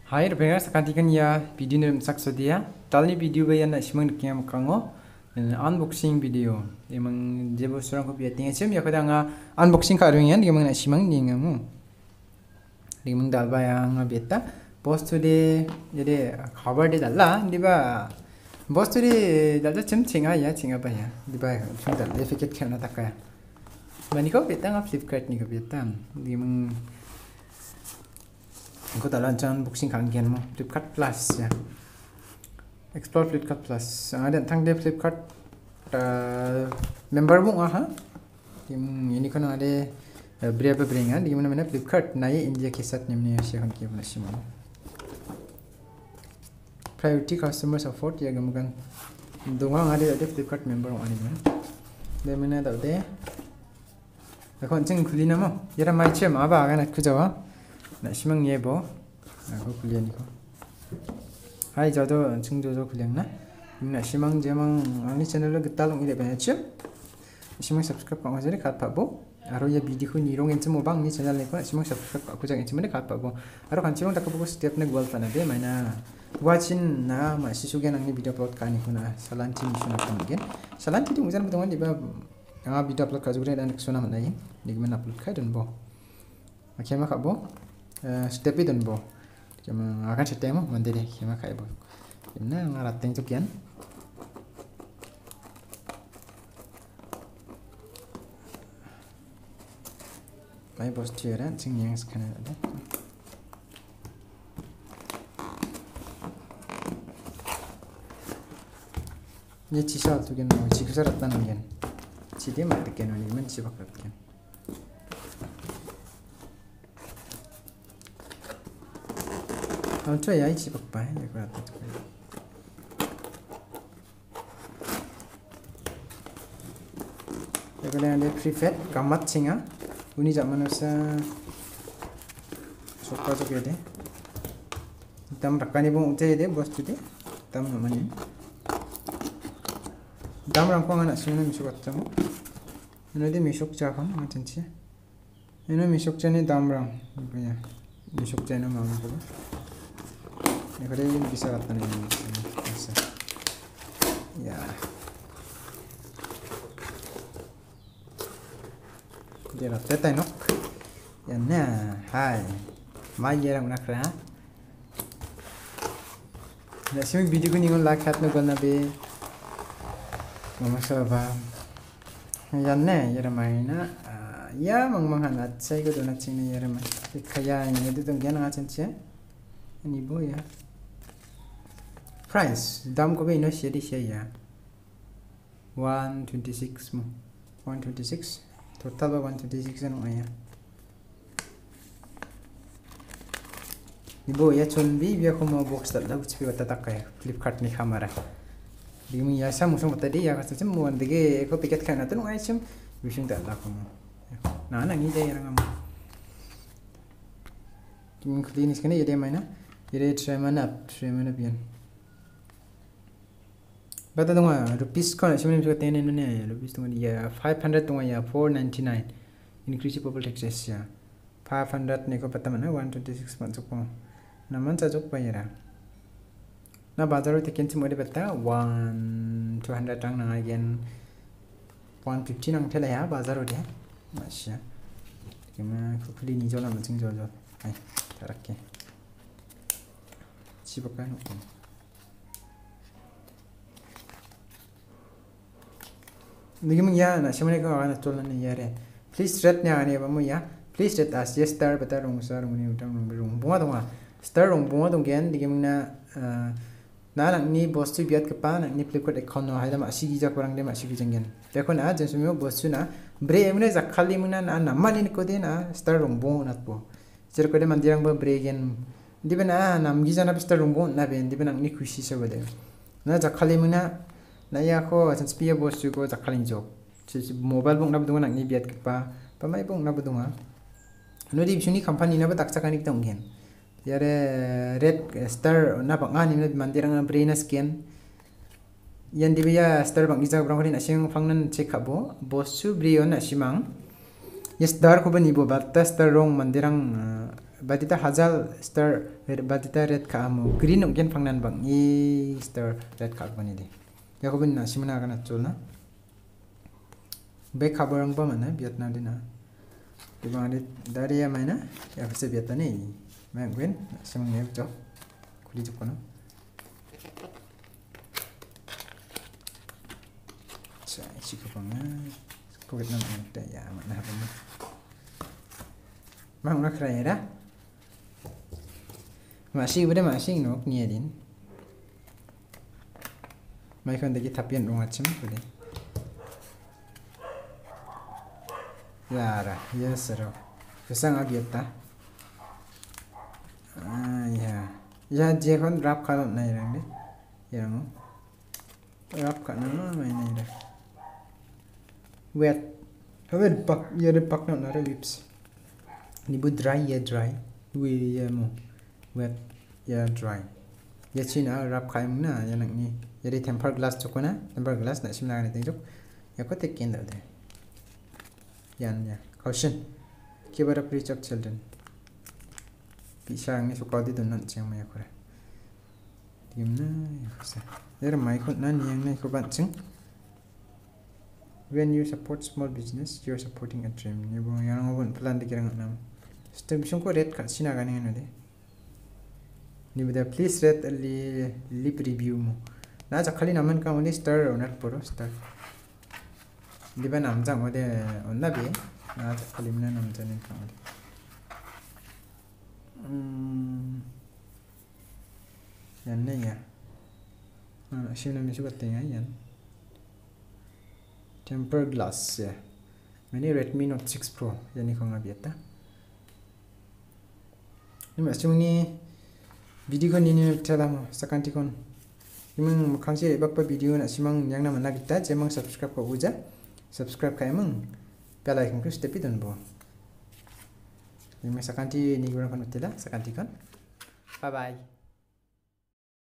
Hai, pendengar sekantikan ya video ni sakso dia. Tali video bayan nak simang kiam kango unboxing video. Emang jebo surang ko biating acem ya kada nga unboxing ka ringan dia mang nak simang ni ngamu. Dia mang dal bayang beta post de jadi cover de dalla di ba post de dal cem cinga ya cinga ba ya di ba chung dal efeket kena takaya. Bani ko beta nga Flipkart ni ko beta dia mang Aku tak lancar unboxing kangen mo Flipkart Plus ya. Explore Flipkart Plus. Ada tentang dia Flipkart member mo ha. Ini kan ada berapa beringan di mana Flipkart naik India kisat ni siya kan kiam nasi mo. Priority customer support ya gamukan. Dungang ada Flipkart member mo ani man. Dia mana tahu deh. Aku ceng kulina mo. Yara mai cem aba kan aku jawab. Nak simang ye bo, aku kuliah ni ko. Hai jado cengjojo kuliah na. Nak simang jamang ani channel lo getalong ile banyak cie. Simang subscribe kau masih dekat pak bo. Aro ya video ku nirong encem mobang ni channel ni ko. Simang subscribe aku jangan encem dekat pak bo. Aro kan cimang tak aku setiap na gol tanah dia mana. Watchin na masih sugen ang ni video upload kan ni ko na. Salanti ni suna kan gen. Salanti tu mungkin betul kan di ba. Ang video upload kajugre dan suna mana yin. Di mana upload kai dan bo. Macam mana kak bo? Step itu bo, cuma akan cerita mo, mandi deh, cuma kayak bo. Ini ngarating cukian. Mai bos tiada, cing yang sekarang ada. Ini cisal cukian, cikgu ratan cukian. Cidi mat cukian, ini men cibak cukian. Ang cuy ay sibak pa ya ko atat ko. Ya ko lang prefet kamat singa. Uni zaman sa soka to kede. Tam rakani bong ute de bos tu de. Tam namanya. Dam rang ko ngana sino misuk atamo. Ino de misuk cha kan macam cia. Ino misuk cha ni dam rang. Ya. Misuk cha no mam ko. Ini kalau ini bisa rata nih, bisa. Ya. Dia rata tenok. Ya nah, hai. Mai orang nak rah. Ya sih video ko ningon like hat no gonna be. Mama sabah. Ya nah, ya ramai na. Ya mang hanat saya ko donat sini ya ramai. Kaya ini itu tunggian ngajen sih. Ini boy ya. Price dam ko be no shedi ya 126 mo 126 total ba 126 ano ya ibo ya chon bi biya ko mo box dal uch bi bata takay Flipkart ni kamera di mi ya sa musong tadi ya kasi mo andege ko piket kana to no ay chim bising dal ko mo na ni day rang mo kim klinis kana yede mai na yede try mana bian Bata tunga rupees ko na siya juga tenen na ya rupees tunga ya 500 tunga ya 499 increasable taxes ya 500 ne ko pata mana 126 masuk ko naman sa jok pa yara na bazar te ken mo de bata 200 tang na again 150 nang thela ya bazar de masya kema ko khuli ni jola macing jojo ai tarakke sibakan Nigim ya na simane ko ana tolan ni yare please rate nya ani ba mo ya please rate as yes star bata rong sar nguni utang rong bunga donga star rong bunga dong gen digim na lang ni bostu biat ka pa na ni Flipkart account no haida ma sigi jak barang de ma sigi jengen dekon a jen sumyo bostu na bre emne zakhali muna na mani ko de na star rong bunga nat po jer ko de mandirang ba bre gen dibena nam gi jana star rong bunga na ben dibena ni khushi se bade na zakhali muna Naya ko asan spia bos ko zakalin jok. Mobile bong nabdunga nak ni biat pa. Pamai bong nabdunga. No di bisuni company na ba taksakan ik tonggen. Yare red star na bang ani na mandirang brain scan. Yan di biya star bang isa brang na sing fangnan check abo. Bos su brio na simang. Yes dar ko ba ni bo batta star rong mandirang batita hazal star batita red ka amo green onggen phangnan bang i star red ka bani de yakobin na simana kana chulna be khabarang ba mana vietnam dina dibang de daria maina ya se vietnam mai gwen simang ne jo kuli jukona cha chikapanga ko vietnam ta ya mana ba mang na khrai ra masih udah masih nok niadin mai kan dagi tapian rong acem udah yara yes ro kesang agieta ya je kon rap kalon nai rang de yang rap ka na mai nai ra wet pak ya de pak na ra lips ni bu dry we ya mo wet ya dry ya china rap khai na ya nak ni ya di temper glass chokona temper glass na simna ni tejok ya ko tek ken da de yan ya caution kibara preach of children pisang ni sukadi donan chang ma ya kore dimna ya sa ya mai ko na ni yang nai ko ban ching when you support small business you are supporting a dream ni bo yang ngon plan de kirang nam step ko red ka sina ga ni no de ni bida please rate lip review mo na ja khali naman ka only star onat poro star diba nam jang ode onna be na ja khali mena nam jane ka ode yan ne ya shina mi sugat te yan tempered glass ya many Redmi Note 6 Pro yani ko ngabieta ni masumni video kon ini tela mo sakanti kon imang khangsi bakpa video na simang yang na mana kita jemang subscribe ko uja subscribe ka imang bell icon ko step idon bo imang sakanti ni guran kon tela sakanti kon bye bye